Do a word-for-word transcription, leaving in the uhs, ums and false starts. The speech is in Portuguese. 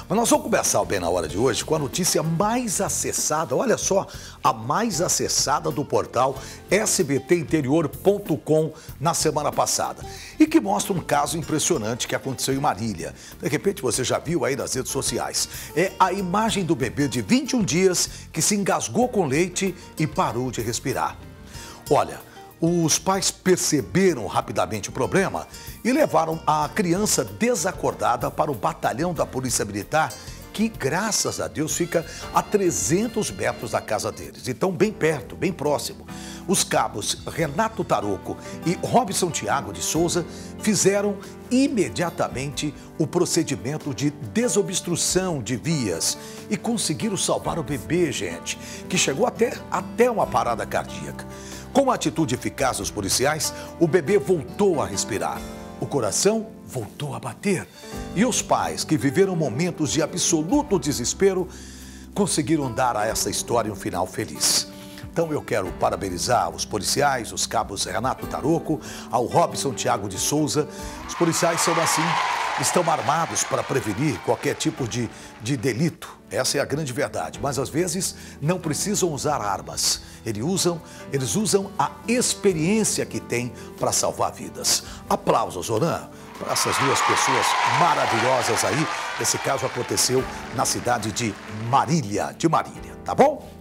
Mas nós vamos começar o Bem na Hora de hoje com a notícia mais acessada, olha só, a mais acessada do portal S B T interior ponto com na semana passada. E que mostra um caso impressionante que aconteceu em Marília. De repente você já viu aí nas redes sociais. É a imagem do bebê de vinte e um dias que se engasgou com leite e parou de respirar. Olha, os pais perceberam rapidamente o problema e levaram a criança desacordada para o batalhão da Polícia Militar, que, graças a Deus, fica a trezentos metros da casa deles. Então, bem perto, bem próximo. Os cabos Renato Taroco e Robson Tiago de Souza fizeram imediatamente o procedimento de desobstrução de vias e conseguiram salvar o bebê, gente, que chegou até, até uma parada cardíaca. Com a atitude eficaz dos policiais, o bebê voltou a respirar, o coração voltou a bater e os pais, que viveram momentos de absoluto desespero, conseguiram dar a essa história um final feliz. Então eu quero parabenizar os policiais, os cabos Renato Taroco, ao Robson Tiago de Souza. Os policiais são assim, estão armados para prevenir qualquer tipo de, de delito. Essa é a grande verdade, mas às vezes não precisam usar armas. Eles usam, eles usam a experiência que têm para salvar vidas. Aplausos, Oran, para essas duas pessoas maravilhosas aí. Esse caso aconteceu na cidade de Marília, de Marília, tá bom?